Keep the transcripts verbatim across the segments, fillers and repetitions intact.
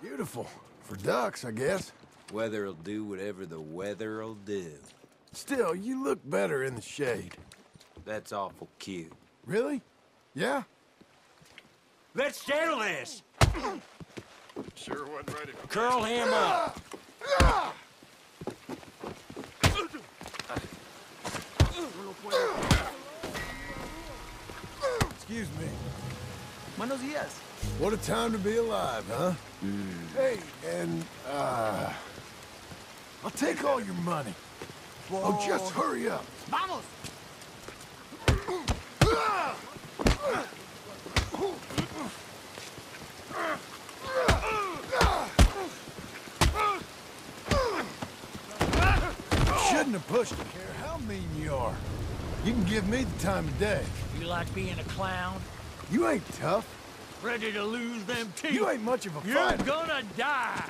Beautiful. For ducks, I guess. Weather'll do whatever the weather'll do. Still, you look better in the shade. That's awful cute. Really? Yeah? Let's settle this! Sure wasn't ready for Curl him up! Excuse me. Buenos dias. What a time to be alive, huh? Mm. Hey, and, uh... I'll take all your money. Oh, just hurry up. Vamos! Shouldn't have pushed you. Care how mean you are. You can give me the time of day. You like being a clown? You ain't tough. Ready to lose them teeth? You ain't much of a You're fighter. gonna die!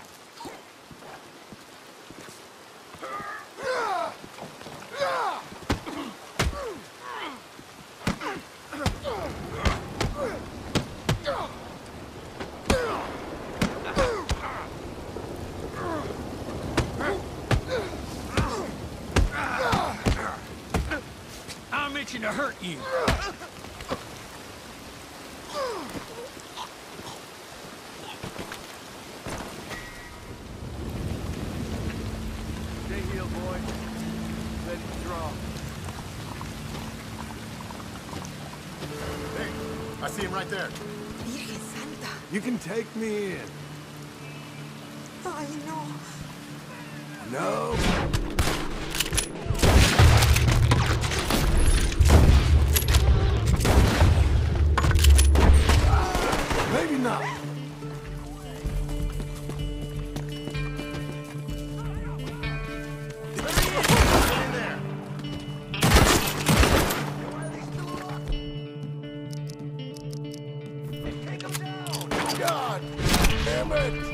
I'm itching to hurt you. Stay healed, boy. Ready to draw. Hey, I see him right there. Virgen Santa. You can take me in. Ay, no. No. Maybe not. God damn it!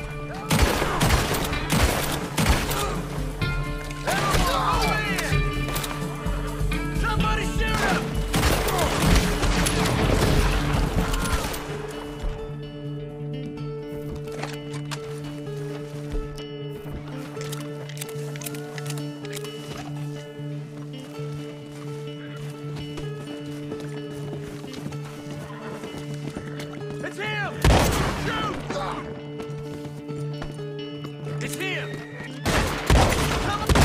Somebody shoot him! It's him! Shoot! It's him! Come on!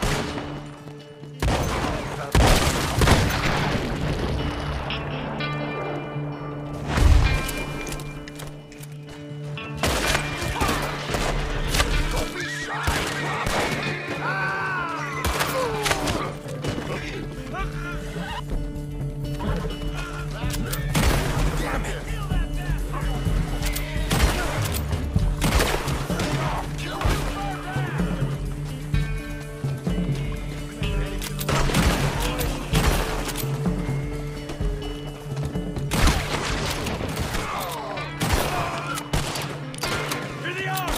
Here they are!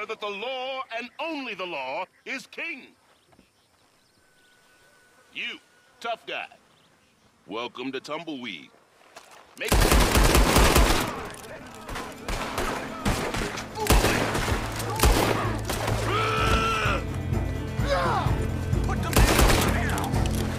that the law and only the law is king. You, tough guy. Welcome to Tumbleweed. Make Put them down!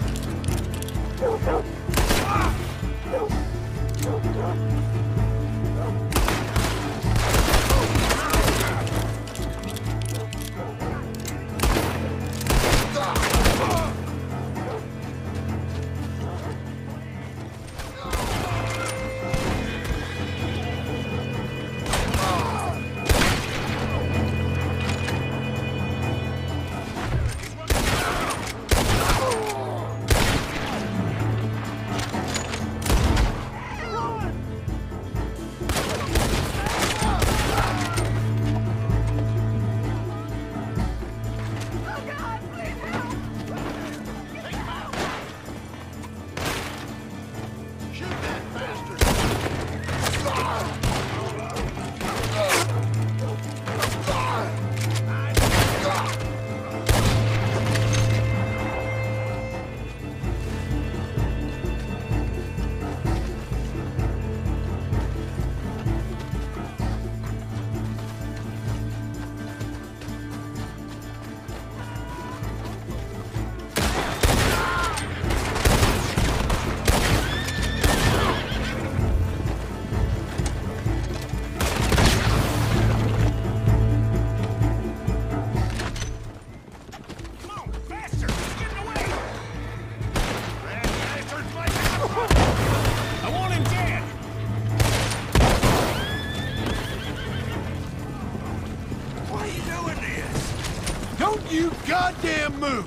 Don't you goddamn move!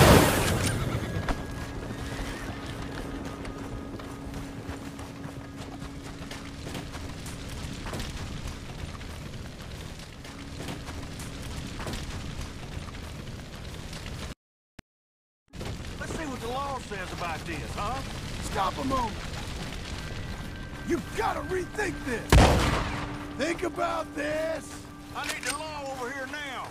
Let's see what the law says about this, huh? Stop a moment! You've gotta rethink this! Think about this! I need the law over here now.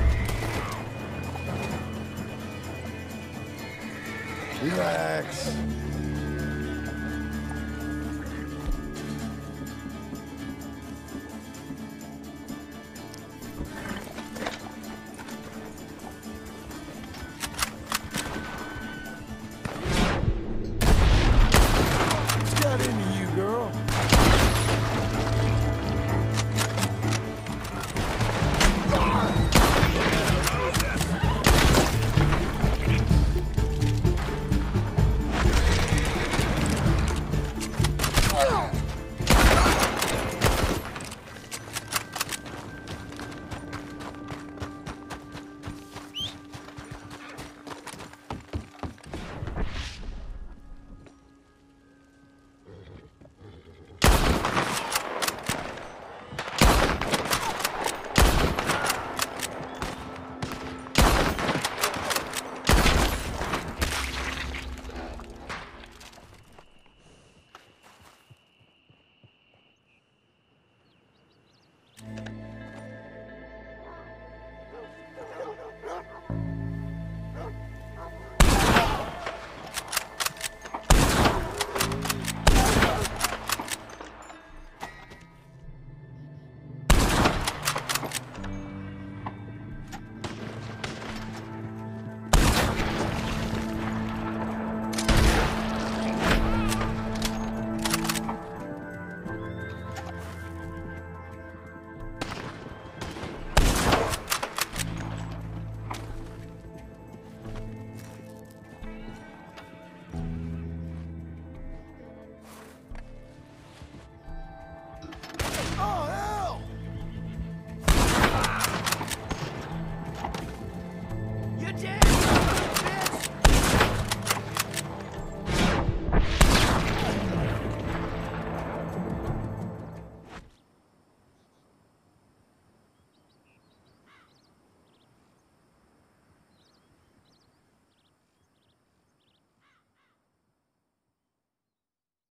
Relax.